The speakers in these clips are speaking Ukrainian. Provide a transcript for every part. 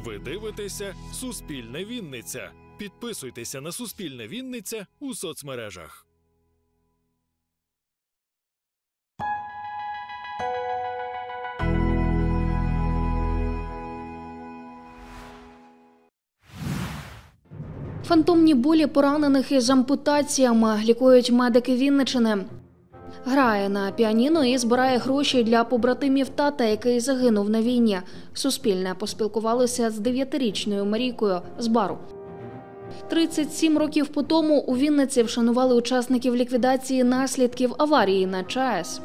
Ви дивитеся «Суспільне Вінниця». Підписуйтеся на «Суспільне Вінниця» у соцмережах. Фантомні болі поранених із ампутаціями лікують медики Вінниччини. Грає на піаніно і збирає гроші для побратимів тата, який загинув на війні. Суспільне поспілкувалося з 9-річною Марійкою з бару. 37 років по тому у Вінниці вшанували учасників ліквідації наслідків аварії на ЧАЕС.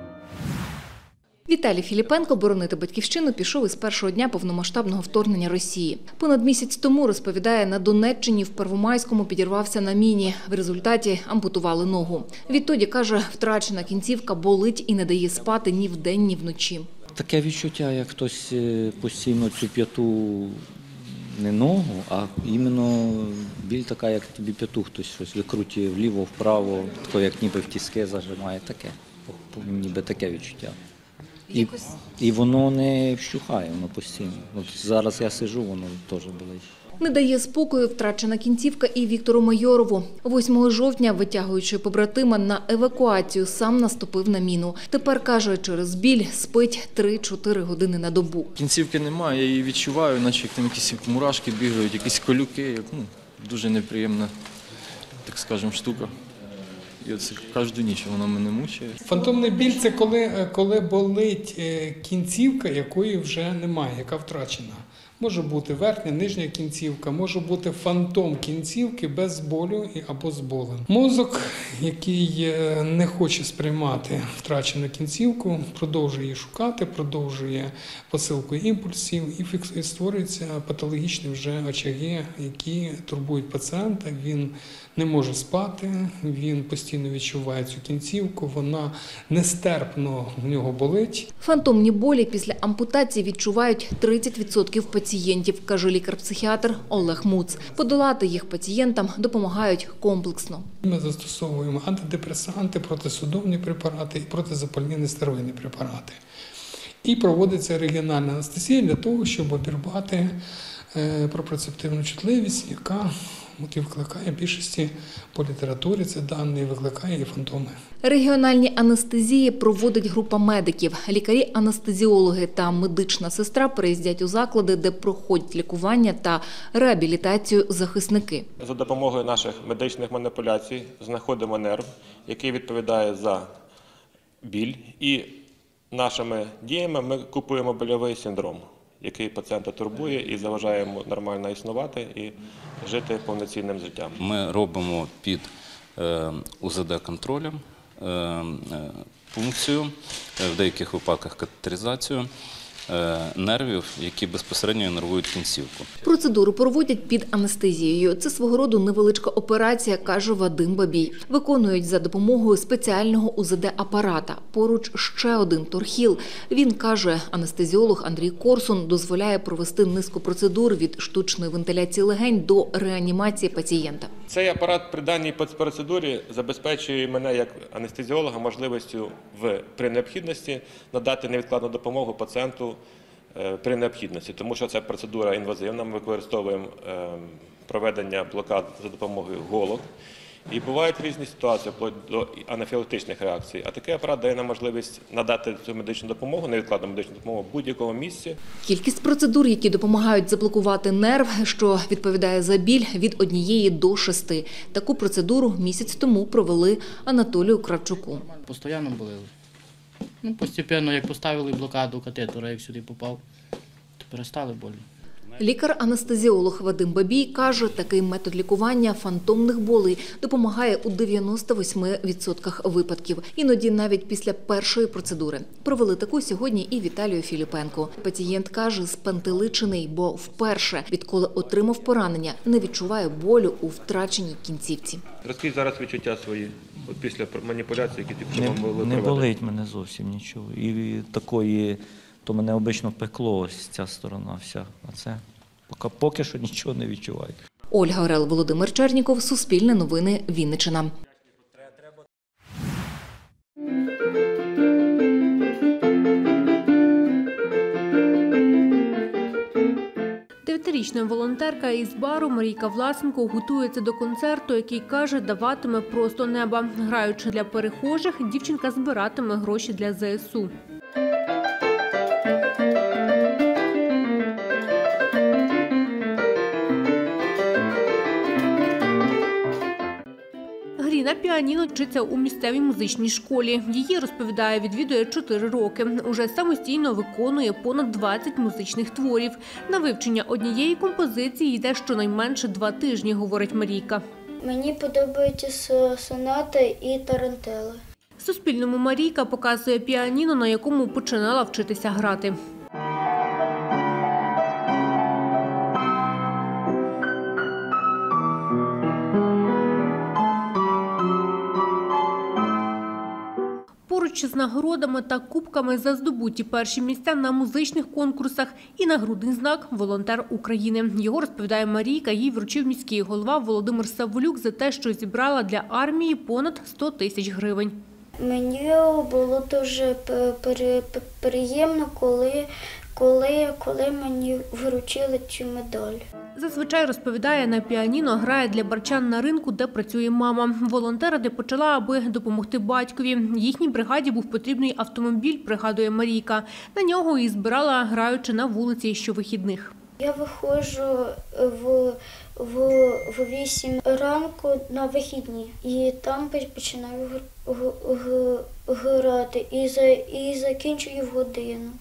Віталій Філіпенко боронити батьківщину пішов із першого дня повномасштабного вторгнення Росії. Понад місяць тому, розповідає, на Донеччині в Первомайському підірвався на міні. В результаті ампутували ногу. Відтоді, каже, втрачена кінцівка болить і не дає спати ні вдень, ні вночі. Таке відчуття, як хтось постійно цю п'яту, не ногу, а іменно біль така, як тобі п'яту хтось щось викрутює вліво, вправо, таке, як ніби в тіски зажимає, таке, ніби таке відчуття. І воно не вщухає, воно постійно. От зараз я сиджу, воно теж болить. Не дає спокою втрачена кінцівка і Віктору Майорову. 8 жовтня, витягуючи побратима на евакуацію, сам наступив на міну. Тепер, каже, через біль спить 3-4 години на добу. Кінцівки немає, я її відчуваю, наче як там якісь мурашки бігають, якісь колюки. Дуже неприємна, так скажемо, штука. І оце кожну ніч вона мене мучає. Фантомний біль – це коли болить кінцівка, якої вже немає, яка втрачена. Може бути верхня, нижня кінцівка, може бути фантом кінцівки без болю або з болем. Мозок, який не хоче сприймати втрачену кінцівку, продовжує її шукати, продовжує посилку імпульсів і створюються патологічні вже очаги, які турбують пацієнта. Він не може спати, він постійно відчуває цю кінцівку, вона нестерпно в нього болить. Фантомні болі після ампутації відчувають 30% пацієнтів, каже лікар-психіатр Олег Муц. Подолати їх пацієнтам допомагають комплексно. Ми застосовуємо антидепресанти, протисудомні препарати і протизапальні нестероїдні препарати. І проводиться регіональна анестезія для того, щоб обірвати пропрецептивну чутливість, яка викликає більшості по літературі, це дані, викликає і фантоми. Регіональні анестезії проводить група медиків. Лікарі-анестезіологи та медична сестра приїздять у заклади, де проходять лікування та реабілітацію захисники. За допомогою наших медичних маніпуляцій знаходимо нерв, який відповідає за біль, і нашими діями ми купуємо больовий синдром, який пацієнта турбує і заважає йому нормально існувати і жити повноцінним життям. Ми робимо під УЗД-контролем пункцію, в деяких випадках катетеризацію нервів, які безпосередньо іннервують кінцівку. Процедуру проводять під анестезією. Це свого роду невеличка операція, каже Вадим Бабій. Виконують за допомогою спеціального УЗД-апарата. Поруч ще один торхіл. Він, каже, анестезіолог Андрій Корсун, дозволяє провести низку процедур від штучної вентиляції легень до реанімації пацієнта. Цей апарат при даній процедурі забезпечує мене як анестезіолога можливістю при необхідності надати невідкладну допомогу пацієнту при необхідності, тому що ця процедура інвазивна, ми використовуємо проведення блокад за допомогою голок. І бувають різні ситуації, вплоть до анафілактичних реакцій. А такий апарат дає нам можливість надати цю медичну допомогу, невідкладну медичну допомогу в будь-якому місці. Кількість процедур, які допомагають заблокувати нерв, що відповідає за біль, від 1 до 6. Таку процедуру місяць тому провели Анатолію Кравчуку. Постійно болили. Постепенно, як поставили блокаду катетера, як сюди попав, то перестали болі. Лікар-анестезіолог Вадим Бабій каже, такий метод лікування фантомних болей допомагає у 98% випадків. Іноді навіть після першої процедури. Провели таку сьогодні і Віталію Філіпенку. Пацієнт каже, спантеличений, бо вперше, відколи отримав поранення, не відчуває болю у втраченій кінцівці. Розкажіть зараз відчуття свої після маніпуляцій, які були проведені. Не болить мене зовсім нічого. І такої... То мене обично пекло ось ця сторона вся, а це поки що нічого не відчуваю. Ольга Орел, Володимир Черніков, Суспільне новини, Вінниччина. 10-річна волонтерка із бару Марійка Власенко готується до концерту, який, каже, даватиме просто неба. Граючи для перехожих, дівчинка збиратиме гроші для ЗСУ. Грі на піаніно вчиться у місцевій музичній школі. Її, розповідає, відвідує 4 роки. Уже самостійно виконує понад 20 музичних творів. На вивчення однієї композиції йде щонайменше 2 тижні, говорить Марійка. Мені подобаються сонати і тарантели. Суспільному Марійка показує піаніно, на якому починала вчитися грати. Поруч з нагородами та кубками за здобуті перші місця на музичних конкурсах і нагрудний знак «Волонтер України». Його, розповідає Марійка, їй вручив міський голова Володимир Саволюк за те, що зібрала для армії понад 100 тисяч гривень. Мені було дуже приємно, коли мені вручили цю медаль. Зазвичай, розповідає, на піаніно грає для барчан на ринку, де працює мама. Волонтерити почала, аби допомогти батькові. Їхній бригаді був потрібний автомобіль, пригадує Марійка. На нього і збирала, граючи на вулиці щовихідних. Я виходжу в 8 ранку на вихідні і там починаю грати і закінчую в 1 годину.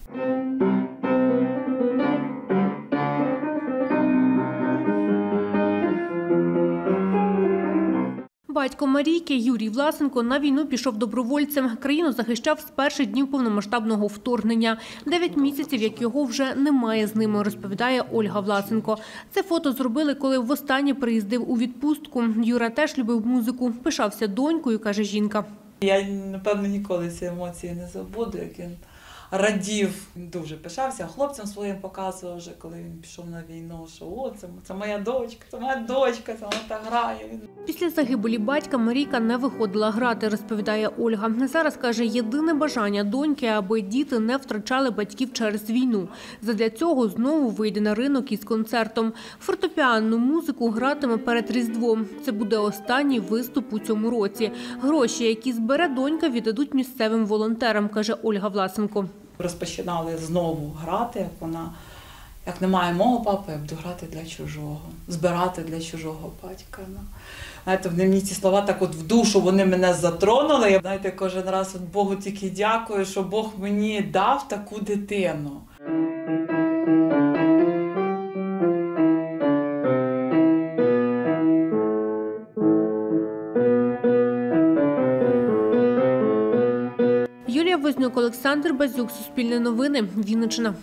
Батько Марійки Юрій Власенко на війну пішов добровольцем. Країну захищав з перших днів повномасштабного вторгнення. 9 місяців, як його вже немає з ними, розповідає Ольга Власенко. Це фото зробили, коли востаннє приїздив у відпустку. Юра теж любив музику, пишався донькою, каже жінка. Я, напевно, ніколи ці емоції не забуду, як він радів, він дуже пишався, хлопцям своїм показував вже, коли він пішов на війну, що о, це моя дочка, це вона так грає. Після загибелі батька Марійка не виходила грати, розповідає Ольга. Зараз, каже, єдине бажання доньки, аби діти не втрачали батьків через війну. Задля цього знову вийде на ринок із концертом. Фортепіанну музику гратиме перед Різдвом. Це буде останній виступ у цьому році. Гроші, які збере донька, віддадуть місцевим волонтерам, каже Ольга Власенко. Розпочинали знову грати, як немає мого папи, я буду грати для чужого, збирати для чужого батька. Знаєте, мені ці слова так от в душу, вони мене затронули. Знаєте, кожен раз от Богу тільки дякую, що Бог мені дав таку дитину. Юлія Вознюк, Олександр Базюк, Суспільне новини, Вінниччина.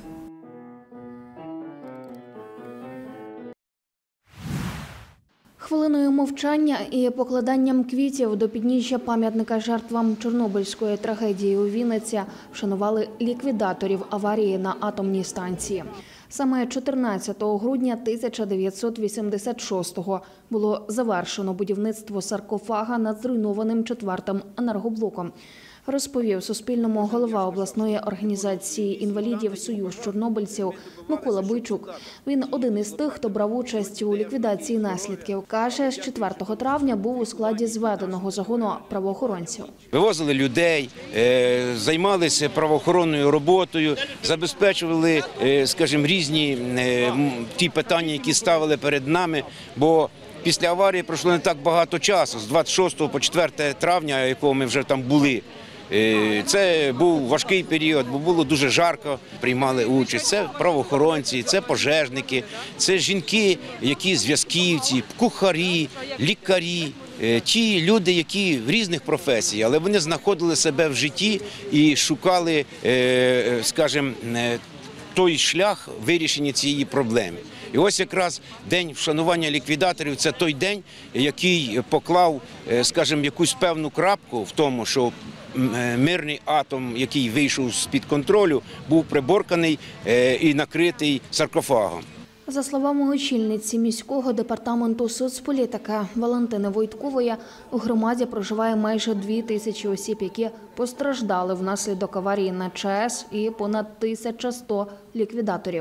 Хвилиною мовчання і покладанням квітів до підніжжя пам'ятника жертвам Чорнобильської трагедії у Вінниці вшанували ліквідаторів аварії на атомній станції. Саме 14 грудня 1986-го було завершено будівництво саркофага над зруйнованим 4-м енергоблоком. Розповів Суспільному голова обласної організації інвалідів «Союз чорнобильців» Микола Бойчук. Він один із тих, хто брав участь у ліквідації наслідків. Каже, з 4 травня був у складі зведеного загону правоохоронців. Вивозили людей, займалися правоохоронною роботою, забезпечували, скажімо, різні ті питання, які ставили перед нами, бо після аварії пройшло не так багато часу, з 26 по 4 травня, якого ми вже там були. Це був важкий період, бо було дуже жарко, приймали участь. Це правоохоронці, це пожежники, це жінки, які зв'язківці, кухарі, лікарі, ті люди, які в різних професіях, але вони знаходили себе в житті і шукали, скажімо, той шлях вирішення цієї проблеми. І ось якраз день вшанування ліквідаторів – це той день, який поклав, скажімо, якусь певну крапку в тому, що мирний атом, який вийшов з-під контролю, був приборканий і накритий саркофагом. За словами очільниці міського департаменту соцполітики Валентини Войткової, у громаді проживає майже 2000 осіб, які постраждали внаслідок аварії на ЧАЕС, і понад 1100 ліквідаторів.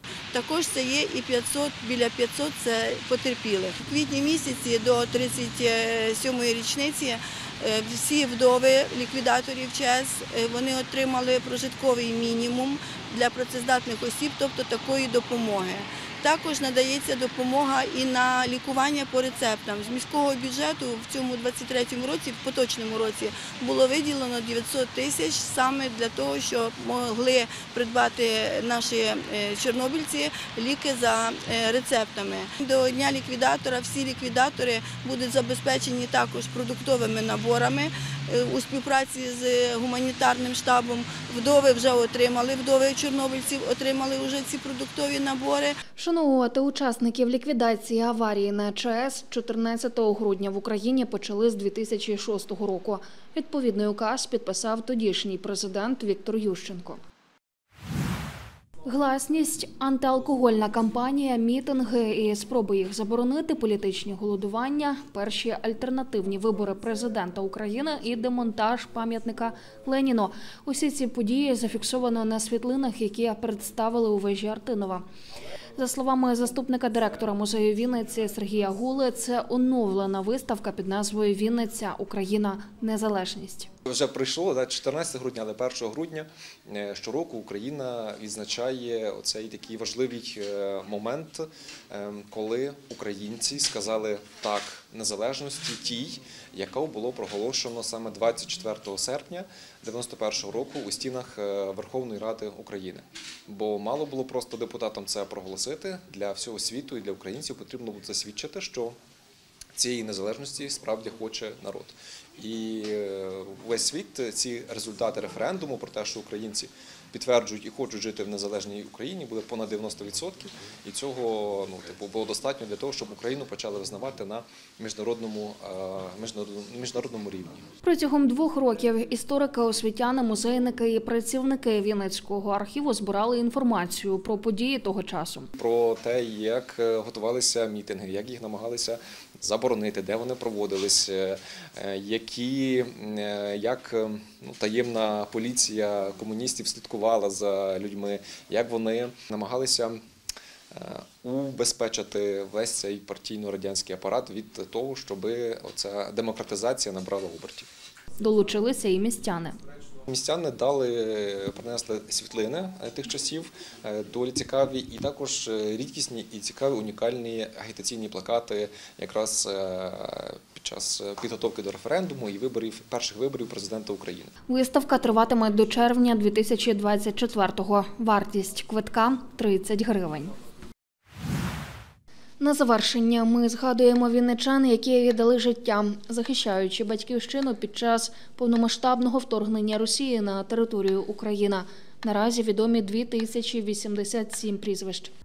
Також це є і 500, біля 500 – це потерпілих. У квітні місяці до 37-ї річниці всі вдови ліквідаторів ЧАЕС, вони отримали прожитковий мінімум для працездатних осіб, тобто такої допомоги. Також надається допомога і на лікування по рецептам. З міського бюджету в цьому 23-му році, в поточному році, було виділено 900 тисяч саме для того, щоб могли придбати наші чорнобильці ліки за рецептами. До Дня ліквідатора всі ліквідатори будуть забезпечені також продуктовими наборами у співпраці з гуманітарним штабом. Вдови вже отримали, вдови чорнобильців отримали вже ці продуктові набори. Вшановувати учасників ліквідації аварії на ЧАЕС 14 грудня в Україні почали з 2006 року. Відповідний указ підписав тодішній президент Віктор Ющенко. Гласність, антиалкогольна кампанія, мітинги і спроби їх заборонити, політичні голодування, перші альтернативні вибори президента України і демонтаж пам'ятника Леніну. Усі ці події зафіксовано на світлинах, які представили у вежі Артинова. За словами заступника директора музею Вінниці Сергія Гули, це оновлена виставка під назвою «Вінниця. Україна. Незалежність». Вже пройшло 14 грудня, але 1 грудня щороку Україна відзначає оцей такий важливий момент, коли українці сказали «так» незалежності тій, яка було проголошено саме 24 серпня 1991 року у стінах Верховної Ради України. Бо мало було просто депутатам це проголосити, для всього світу і для українців потрібно було засвідчити, що цієї незалежності справді хоче народ. І весь світ ці результати референдуму про те, що українці підтверджують і хочуть жити в незалежній Україні, були понад 90%. І цього було достатньо для того, щоб Україну почали визнавати на міжнародному рівні. Протягом 2 років історики, освітяни, музейники і працівники Вінницького архіву збирали інформацію про події того часу. Про те, як готувалися мітинги, як їх намагалися заборонити, де вони проводилися, як таємна поліція комуністів слідкувала за людьми, як вони намагалися убезпечити весь цей партійно-радянський апарат від того, щоб оця демократизація набрала обертів. Долучилися і містяни. Містяни принесли світлини тих часів, доволі цікаві, і також рідкісні і цікаві унікальні агітаційні плакати якраз під час підготовки до референдуму і перших виборів президента України. Виставка триватиме до червня 2024-го. Вартість квитка – 30 гривень. На завершення ми згадуємо вінничан, які віддали життя, захищаючи батьківщину під час повномасштабного вторгнення Росії на територію України. Наразі відомі 2087 прізвищ.